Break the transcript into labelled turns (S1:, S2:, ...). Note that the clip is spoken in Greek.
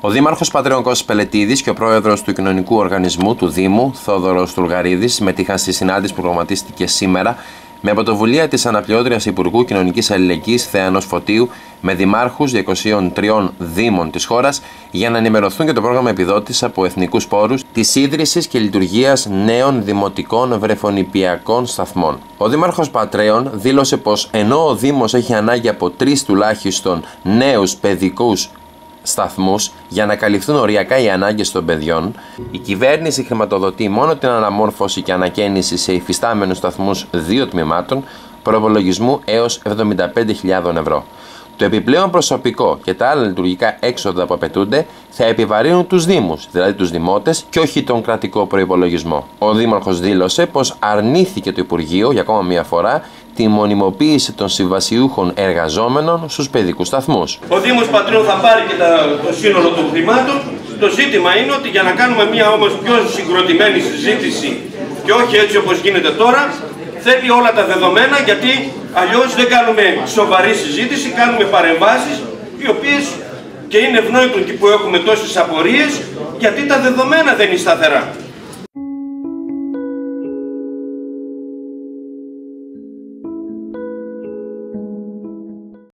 S1: Ο Δήμαρχος Πατρέων Κώστας Πελετίδης και ο Πρόεδρος του Κοινωνικού Οργανισμού του Δήμου, Θόδωρος Τουργαρίδης, συμμετείχαν στη συνάντηση που προγραμματίστηκε σήμερα με πρωτοβουλία της Αναπληρώτριας Υπουργού Κοινωνικής Αλληλεγγύης Θεάνος Φωτίου με δημάρχους 203 δήμων της χώρας για να ενημερωθούν για το πρόγραμμα επιδότησης από εθνικούς πόρους της ίδρυσης και λειτουργίας νέων δημοτικών βρεφονιπιακών σταθμών. Ο Δήμαρχος Πατρέων δήλωσε πως ενώ ο Δήμος έχει ανάγκη από 3 τουλάχιστον νέους παιδικούς σταθμούς για να καλυφθούν οριακά οι ανάγκες των παιδιών, η κυβέρνηση χρηματοδοτεί μόνο την αναμόρφωση και ανακαίνιση σε υφιστάμενους σταθμούς 2 τμήματων προϋπολογισμού έως 75.000 ευρώ. Το επιπλέον προσωπικό και τα άλλα λειτουργικά έξοδα που απαιτούνται θα επιβαρύνουν τους Δήμους, δηλαδή τους Δημότες, και όχι τον κρατικό προϋπολογισμό. Ο Δήμαρχος δήλωσε πως αρνήθηκε το Υπουργείο για ακόμα μία φορά τη μονιμοποίηση των συμβασιούχων εργαζόμενων στους παιδικούς σταθμούς.
S2: Ο Δήμος Πατρέων θα πάρει και το σύνολο των χρημάτων. Το ζήτημα είναι ότι για να κάνουμε μία όμως πιο συγκροτημένη συζήτηση και όχι έτσι όπως γίνεται τώρα, θέλει όλα τα δεδομένα, γιατί αλλιώς δεν κάνουμε σοβαρή συζήτηση, κάνουμε παρεμβάσεις οι οποίες και είναι ευνόητο και που έχουμε τόσες απορίες, γιατί τα δεδομένα δεν είναι σταθερά.